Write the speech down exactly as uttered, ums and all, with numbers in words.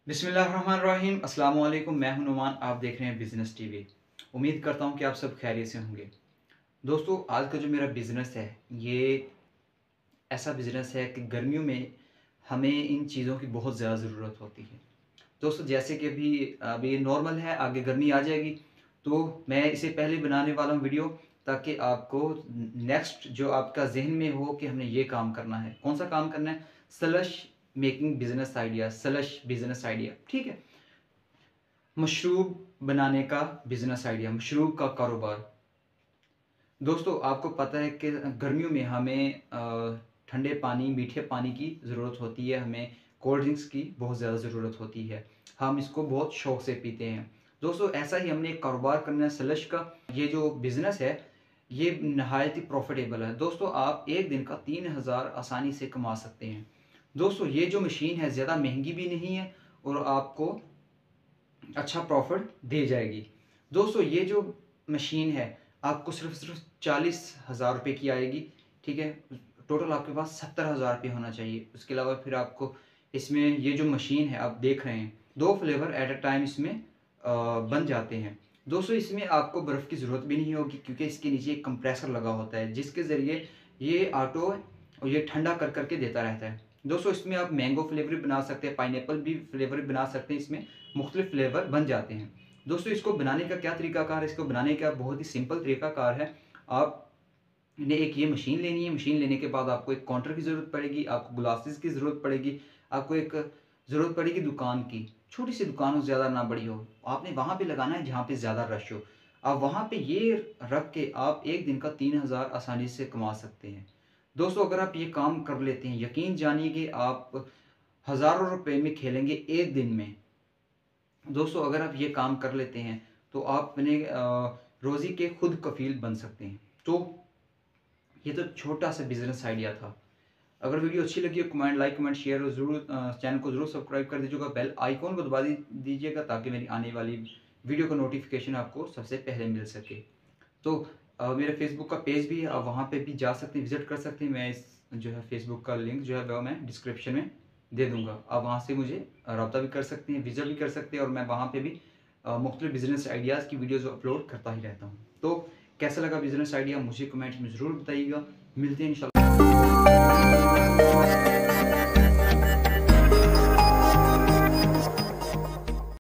बिस्मिल्लाहिर्रहमानिर्रहीम अस्सलाम वालेकुम। मैं हूं नुमान, आप देख रहे हैं बिज़नेस टीवी। उम्मीद करता हूं कि आप सब खैरियत से होंगे। दोस्तों, आज का जो मेरा बिज़नेस है ये ऐसा बिज़नेस है कि गर्मियों में हमें इन चीज़ों की बहुत ज़्यादा ज़रूरत होती है। दोस्तों, जैसे कि अभी अभी नॉर्मल है, आगे गर्मी आ जाएगी तो मैं इसे पहले बनाने वाला हूँ वीडियो, ताकि आपको नेक्स्ट जो आपका ज़हन में हो कि हमने ये काम करना है। कौन सा काम करना है? Slush making business idea, slush business idea, ठीक है? मशरूब बनाने का बिज़नेस आइडिया, मशरूब का कारोबार। दोस्तों, आपको पता है कि गर्मियों में हमें अ, ठंडे पानी, मीठे पानी की ज़रूरत होती है, हमें कोल्ड ड्रिंक्स की बहुत ज़्यादा ज़रूरत होती है। हम इसको बहुत शौक़ से पीते हैं। दोस्तों, ऐसा ही हमने एक कारोबार करना है स्लश का। ये जो बिज़नेस है, ये नहायत ही प्रॉफ़िटेबल है। दोस्तों, आप एक दिन का तीन हज़ार आसानी से कमा सकते हैं। दोस्तों, ये जो मशीन है ज़्यादा महँगी भी नहीं है और आपको अच्छा प्रॉफिट दे जाएगी। दोस्तों, ये जो मशीन है आपको सिर्फ सिर्फ चालीस हज़ार रुपये की आएगी, ठीक है? टोटल आपके पास सत्तर हज़ार रुपये होना चाहिए। उसके अलावा फिर आपको इसमें ये जो मशीन है आप देख रहे हैं, दो फ्लेवर एट अ टाइम इसमें अ, बन जाते हैं। दोस्तों, इसमें आपको बर्फ़ की ज़रूरत भी नहीं होगी, क्योंकि इसके नीचे एक कंप्रेसर लगा होता है जिसके ज़रिए ये ऑटो और ये ठंडा कर कर के देता रहता है। दोस्तों, इसमें आप मैंगो फ्लेवर भी बना सकते हैं, पाइनएप्पल भी फ्लेवर भी बना सकते हैं, इसमें मुख्तलिफ फ्लेवर बन जाते हैं। दोस्तों, इसको बनाने का क्या तरीकाकार है? इसको बनाने का बहुत ही सिंपल तरीकाकार है। आपने एक ये मशीन लेनी है, मशीन लेने के बाद आपको एक काउंटर की ज़रूरत पड़ेगी, आपको ग्लासेस की ज़रूरत पड़ेगी, आपको एक ज़रूरत पड़ेगी दुकान की। छोटी सी दुकान हो, ज़्यादा ना बड़ी हो। आपने वहाँ पे लगाना है जहाँ पे ज़्यादा रश हो। आप वहाँ पे ये रख के आप एक दिन का तीन हज़ार आसानी से कमा सकते हैं। दोस्तों, अगर आप ये काम कर लेते हैं, यकीन जानिए कि आप हज़ारों रुपए में खेलेंगे एक दिन में। दोस्तों, अगर आप ये काम कर लेते हैं तो आप अपने अ, रोज़ी के खुद कफ़ील बन सकते हैं। तो ये तो छोटा सा बिज़नेस आइडिया था। अगर वीडियो अच्छी लगी हो, कमेंट लाइक कमेंट शेयर और ज़रूर अ, चैनल को ज़रूर सब्सक्राइब कर दीजिएगा, बेल आइकॉन को दबा दी दीजिएगा, ताकि मेरी आने वाली वीडियो का नोटिफिकेशन आपको सबसे पहले मिल सके। तो अ, मेरा फेसबुक का पेज भी है, आप वहाँ पे भी जा सकते हैं, विज़िट कर सकते हैं। मैं इस जो है फेसबुक का लिंक जो है वो मैं डिस्क्रिप्शन में दे दूँगा। आप वहाँ से मुझे राब्ता भी कर सकते हैं, विज़िट भी कर सकते हैं, और मैं वहाँ पे भी अ, मुख्तलिफ बिज़नेस आइडियाज़ की वीडियोज़ अपलोड करता ही रहता हूँ। तो कैसा लगा बिज़नेस आइडिया मुझे कमेंट्स में ज़रूर बताइएगा। मिलते हैं इंशाल्लाह।